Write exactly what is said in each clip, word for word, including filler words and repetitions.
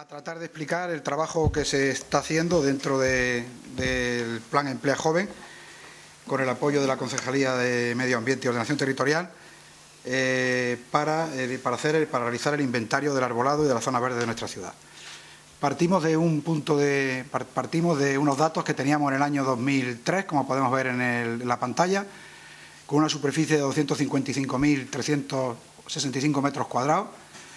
para tratar de explicar el trabajo que se está haciendo dentro de, del Plan Emplea Joven, con el apoyo de la Concejalía de Medio Ambiente y Ordenación Territorial, eh, para, eh, para, hacer, para realizar el inventario del arbolado y de la zona verde de nuestra ciudad. Partimos de un punto de, partimos de unos datos que teníamos en el año dos mil tres, como podemos ver en, el, en la pantalla, con una superficie de doscientos cincuenta y cinco mil trescientos sesenta y cinco metros cuadrados,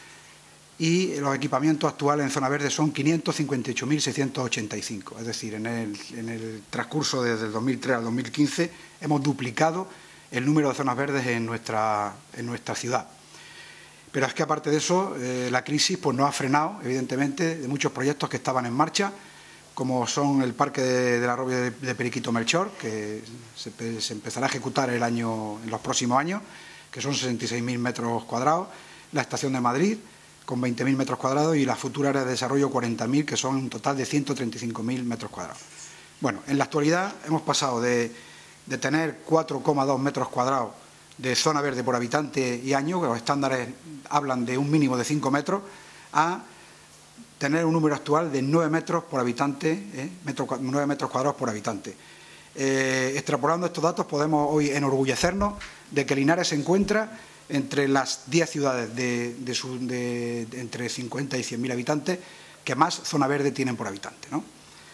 y los equipamientos actuales en zona verde son quinientos cincuenta y ocho mil seiscientos ochenta y cinco. Es decir, en el, en el transcurso desde el dos mil tres al dos mil quince hemos duplicado el número de zonas verdes en nuestra, en nuestra ciudad. Pero es que, aparte de eso, eh, la crisis pues, no ha frenado, evidentemente, de muchos proyectos que estaban en marcha, como son el Parque de, de la Robia de, de Periquito Melchor, que se, se empezará a ejecutar el año, en los próximos años, que son sesenta y seis mil metros cuadrados, la Estación de Madrid, con veinte mil metros cuadrados, y la futura área de desarrollo cuarenta mil, que son un total de ciento treinta y cinco mil metros cuadrados. Bueno, en la actualidad hemos pasado de, de tener cuatro coma dos metros cuadrados de zona verde por habitante y año, que los estándares hablan de un mínimo de cinco metros, a tener un número actual de nueve metros por habitante, eh, metro, nueve metros cuadrados por habitante. Eh, extrapolando estos datos, podemos hoy enorgullecernos de que Linares se encuentra entre las diez ciudades de, de, su, de, de entre cincuenta y cien mil habitantes que más zona verde tienen por habitante, ¿no?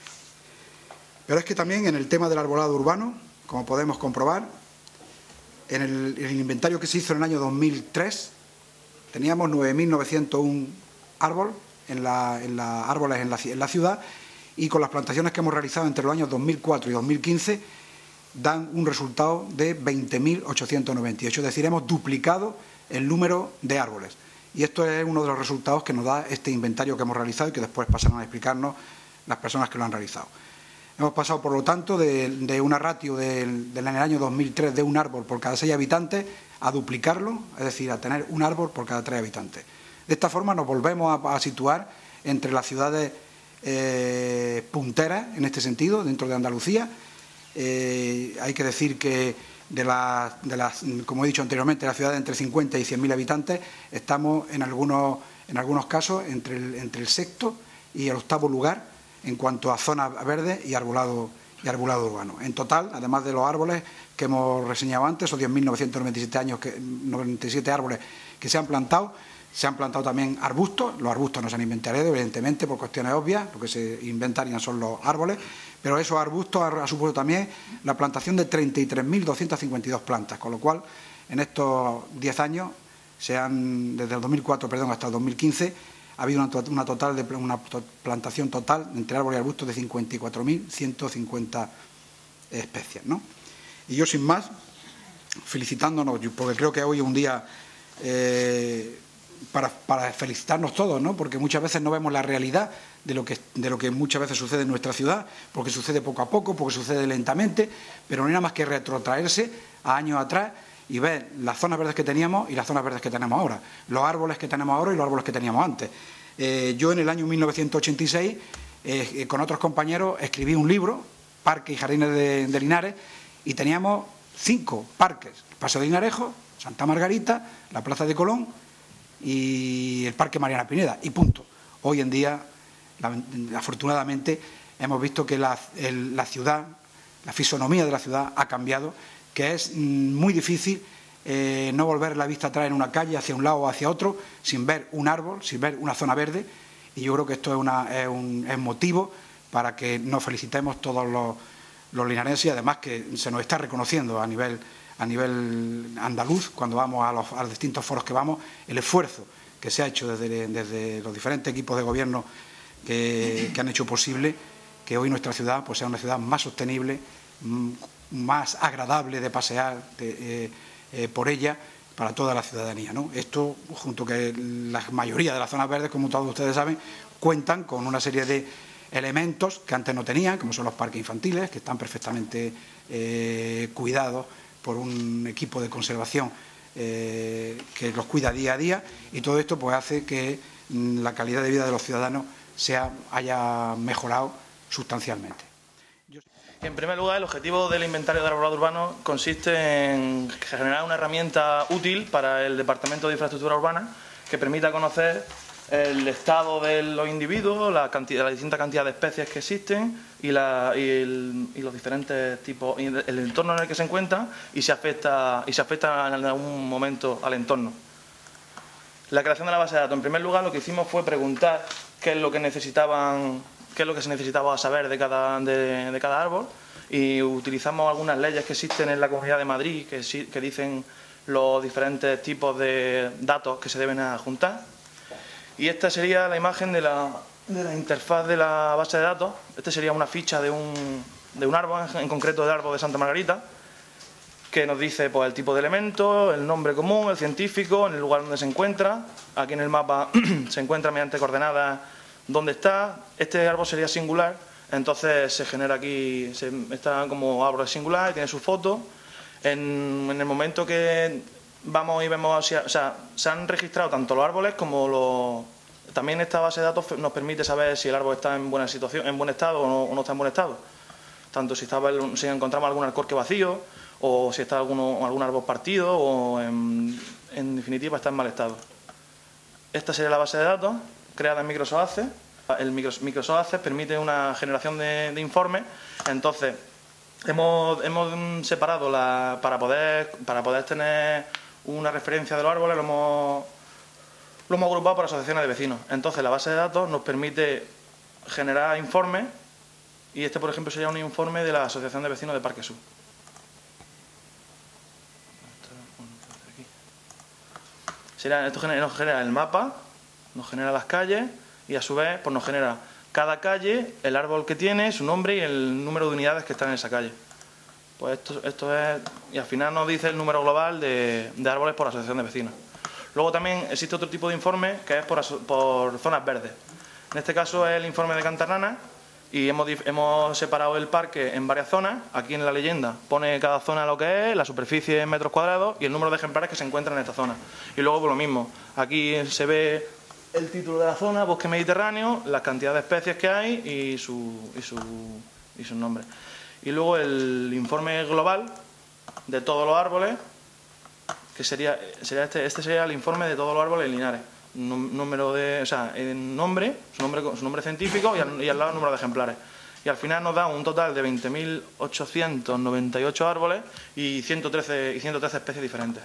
Pero es que también en el tema del arbolado urbano, como podemos comprobar, en el, en el inventario que se hizo en el año dos mil tres, teníamos nueve mil novecientos uno árboles en la, en la, árboles en la, en la ciudad, y con las plantaciones que hemos realizado entre los años dos mil cuatro y dos mil quince, dan un resultado de veinte mil ochocientos noventa y ocho, es decir, hemos duplicado el número de árboles. Y esto es uno de los resultados que nos da este inventario que hemos realizado y que después pasarán a explicarnos las personas que lo han realizado. Hemos pasado, por lo tanto, de, de una ratio del, del, en el año dos mil tres de un árbol por cada seis habitantes a duplicarlo, es decir, a tener un árbol por cada tres habitantes. De esta forma nos volvemos a, a situar entre las ciudades eh, punteras, en este sentido, dentro de Andalucía. Eh, hay que decir que de las, de las, como he dicho anteriormente, las ciudades entre cincuenta y cien mil habitantes, estamos en algunos, en algunos casos entre el, entre el sexto y el octavo lugar en cuanto a zonas verdes y arbolado, y arbolado urbano. En total, además de los árboles que hemos reseñado antes, esos diez mil novecientos noventa y siete años que, noventa y siete árboles que se han plantado, se han plantado también arbustos. Los arbustos no se han inventariado, evidentemente, por cuestiones obvias, porque se inventarian son los árboles, pero esos arbustos ha, ha supuesto también la plantación de treinta y tres mil doscientas cincuenta y dos plantas, con lo cual, en estos diez años, se han, desde el dos mil cuatro perdón, hasta el dos mil quince, ha habido una, una, total de, una plantación total entre árboles y arbustos de cincuenta y cuatro mil ciento cincuenta especies, ¿no? Y yo, sin más, felicitándonos, porque creo que hoy es un día eh, para, para felicitarnos todos, ¿no? Porque muchas veces no vemos la realidad de lo, que, de lo que muchas veces sucede en nuestra ciudad, porque sucede poco a poco, porque sucede lentamente, pero no hay nada más que retrotraerse a años atrás y ver las zonas verdes que teníamos y las zonas verdes que tenemos ahora, los árboles que tenemos ahora y los árboles que teníamos antes. Eh, yo en el año mil novecientos ochenta y seis, eh, con otros compañeros, escribí un libro, Parques y Jardines de, de Linares, y teníamos cinco parques: el Paseo de Linarejo, Santa Margarita, la Plaza de Colón y el Parque Mariana Pineda, y punto. Hoy en día, afortunadamente, hemos visto que la, el, la ciudad, la fisonomía de la ciudad ha cambiado, que es muy difícil eh, no volver la vista atrás en una calle hacia un lado o hacia otro sin ver un árbol, sin ver una zona verde, y yo creo que esto es, una, es un es motivo para que nos felicitemos todos los, los linarenses, y además que se nos está reconociendo a nivel, a nivel andaluz, cuando vamos a los, a los distintos foros que vamos, el esfuerzo que se ha hecho desde, desde los diferentes equipos de gobierno que, que han hecho posible que hoy nuestra ciudad pues, sea una ciudad más sostenible, más agradable de pasear de, eh, eh, por ella para toda la ciudadanía, ¿no? Esto, junto que la mayoría de las zonas verdes, como todos ustedes saben, cuentan con una serie de elementos que antes no tenían, como son los parques infantiles, que están perfectamente eh, cuidados por un equipo de conservación eh, que los cuida día a día, y todo esto pues hace que mm, la calidad de vida de los ciudadanos sea, haya mejorado sustancialmente. En primer lugar, el objetivo del inventario de arbolado urbano consiste en generar una herramienta útil para el Departamento de Infraestructura Urbana que permita conocer el estado de los individuos, la, cantidad, la distinta cantidad de especies que existen y, la, y, el, y los diferentes tipos, y el entorno en el que se encuentran y se afecta, y se afecta en algún momento al entorno. La creación de la base de datos. En primer lugar, lo que hicimos fue preguntar qué es lo que necesitaban, qué es lo que se necesitaba saber de cada, de, de cada árbol, y utilizamos algunas leyes que existen en la Comunidad de Madrid que, que dicen los diferentes tipos de datos que se deben juntar. Y esta sería la imagen de la, de la interfaz de la base de datos. Esta sería una ficha de un, de un árbol, en concreto del árbol de Santa Margarita, que nos dice pues, el tipo de elemento, el nombre común, el científico, en el lugar donde se encuentra. Aquí en el mapa se encuentra mediante coordenadas dónde está. Este árbol sería singular, entonces se genera aquí, se, está como árbol singular y tiene su foto. En, en el momento que vamos y vemos, o sea, se han registrado tanto los árboles como los... También esta base de datos nos permite saber si el árbol está en buena situación, en buen estado o no, o no está en buen estado. Tanto si, está, si encontramos algún alcorque vacío o si está alguno, algún árbol partido o en, en definitiva está en mal estado. Esta sería la base de datos creada en Microsoft Access. El Microsoft Access permite una generación de, de informes, entonces hemos, hemos separado la, para poder para poder tener una referencia de los árboles, lo hemos, lo hemos agrupado por asociaciones de vecinos. Entonces la base de datos nos permite generar informes y este, por ejemplo, sería un informe de la Asociación de Vecinos de Parque Sur. Sería, esto genera, nos genera el mapa, nos genera las calles y a su vez pues nos genera cada calle, el árbol que tiene, su nombre y el número de unidades que están en esa calle. Pues esto, esto es, y al final nos dice el número global de, de árboles por asociación de vecinos. Luego también existe otro tipo de informe que es por, por zonas verdes. En este caso es el informe de Cantarrana y hemos, hemos separado el parque en varias zonas. Aquí en la leyenda pone cada zona lo que es, la superficie en metros cuadrados y el número de ejemplares que se encuentran en esta zona. Y luego por lo mismo, aquí se ve el título de la zona, bosque mediterráneo, la cantidad de especies que hay y su, y su, y sus nombres. Y luego el informe global de todos los árboles, que sería, sería este, este sería el informe de todos los árboles lineares. Número de, o sea, el nombre, su nombre, su nombre científico y al, y al lado el número de ejemplares. Y al final nos da un total de veinte mil ochocientos noventa y ocho árboles y ciento trece, y ciento trece especies diferentes.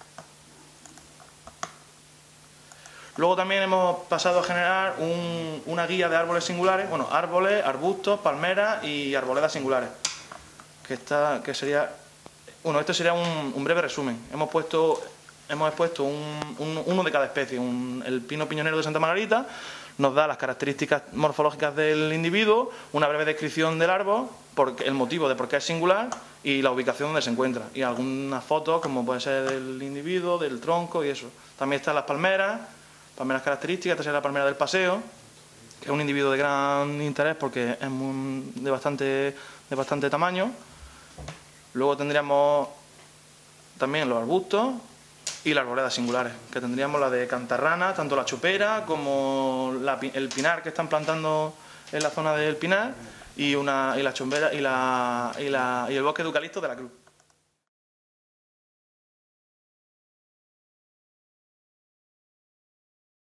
Luego también hemos pasado a generar un, una guía de árboles singulares, bueno, árboles, arbustos, palmeras y arboledas singulares. Que, está, que sería, bueno, esto sería un, un breve resumen. Hemos puesto, hemos expuesto un, un, uno de cada especie. Un, el pino piñonero de Santa Margarita nos da las características morfológicas del individuo, una breve descripción del árbol, porque, el motivo de por qué es singular y la ubicación donde se encuentra. Y algunas fotos, como puede ser del individuo, del tronco y eso. También están las palmeras. Palmeras características, esta sería la palmera del paseo, que es un individuo de gran interés porque es muy, de, bastante, de bastante tamaño. Luego tendríamos también los arbustos y las arboledas singulares, que tendríamos la de Cantarrana, tanto la chopera como la, el pinar que están plantando en la zona del pinar y, una, y la chombera y, la, y, la, y el bosque de eucalipto de la Cruz.